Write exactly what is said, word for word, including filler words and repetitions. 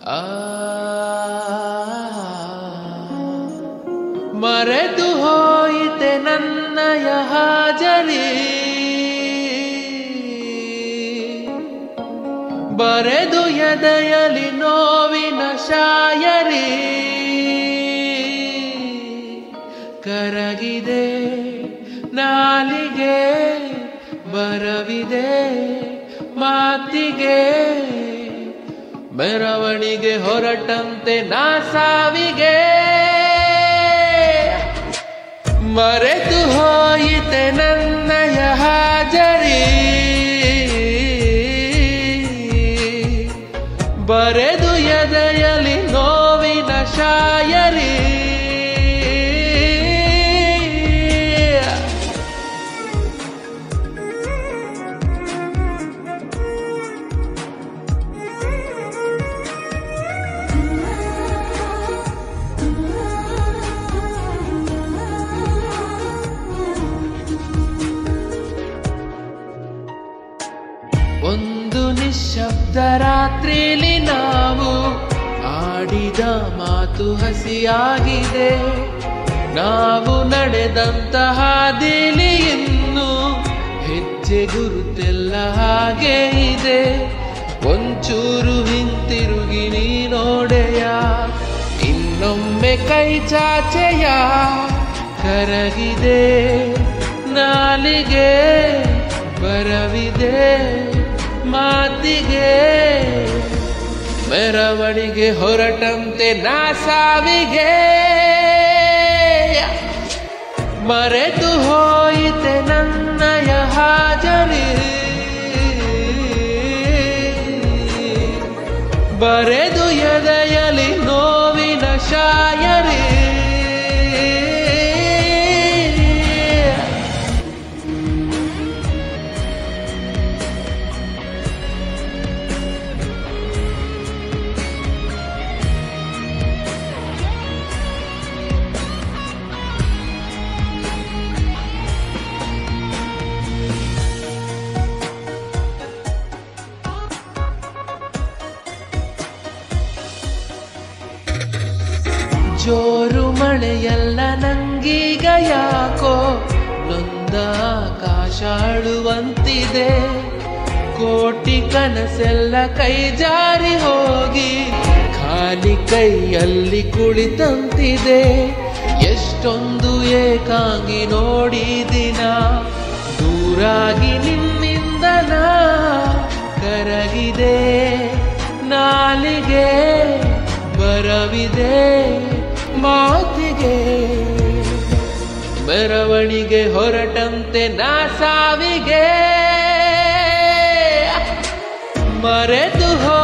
ಆ ಮರೆತು ಹೋಯಿತೆ ನನ್ನಯ ಹಾಜರಿ, ಬರೆದು ಎದೆಯಲಿ ನೋವಿನ ಶಾಯರಿ, ಕರಗಿದೆ ನಾಲಿಗೆ ಬರವಿದೆ ಮಾತಿಗೆ, ಮೆರವಣಿಗೆ ಹೊರಟಂತೆ ನಾ ಸಾವಿಗೆ, ಮರೆತು ಹೋಯಿತೆ ನನ್ನಯ ಹಾಜರಿ, ಬರೆದು ಎದೆಯಲಿ ನೋವಿನ ಶಾಯರಿ, ಒಂದು ನಿಶ್ಶಬ್ದ ರಾತ್ರಿಲಿ ನಾವು ಆಡಿದ ಮಾತು ಹಸಿಯಾಗಿದೆ, ನಾವು ನಡೆದಂತಹ ಹಾದಿಲಿ ಇನ್ನು ಹೆಜ್ಜೆ ಗುರುತೆಲ್ಲ ಹಾಗೆ ಇದೆ, ಒಂಚೂರು ಹಿಂತಿರುಗಿ ನೀ ನೋಡೆಯ, ಇನ್ನೊಮ್ಮೆ ಕೈ ಚಾಚೆಯ, ಕರಗಿದೆ ನಾಲಿಗೆ ಬರವಿದೆ ಮಾತಿಗೆ, ಮೆರವಣಿಗೆ ಹೊರಟಂತೆ ನಾ ಸಾವಿಗೆ, ಮರೆತು ಹೋಯಿತೆ ನನ್ನಯ ಹಾಜರಿ, ಬರೆದು ಎದೆಯಲಿ ನೋವಿನ ಶಾಯರಿ, ಜೋರು ಮಳೆಯಲ್ಲ ನಂಗೀಗ ಯಾಕೋ ನೊಂದ ಆಕಾಶ ಅಳುವಂತಿದೆ, ಕೋಟಿ ಕನಸೆಲ್ಲ ಕೈ ಜಾರಿ ಹೋಗಿ ಖಾಲಿ ಕೈಯಲ್ಲಿ ಕುಳಿತಂತಿದೆ, ಎಷ್ಟೊಂದು ಏಕಾಂಗಿ ನೋಡಿದಿನ ದೂರಾಗಿ ನಿನ್ನಿಂದನ, ಕರಗಿದೆ ನಾಲಿಗೆ ಬರವಿದೆ ಮಾತಿಗೆ, ಮೆರವಣಿಗೆ ಹೊರಟಂತೆ ನಾ ಸಾವಿಗೆ, ಮರೆತು ಹೋ